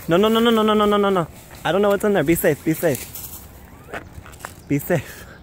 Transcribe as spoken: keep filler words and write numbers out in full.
No, no, no, no, no, no, no, no, no. I don't know what's in there. Be safe, be safe. Be safe.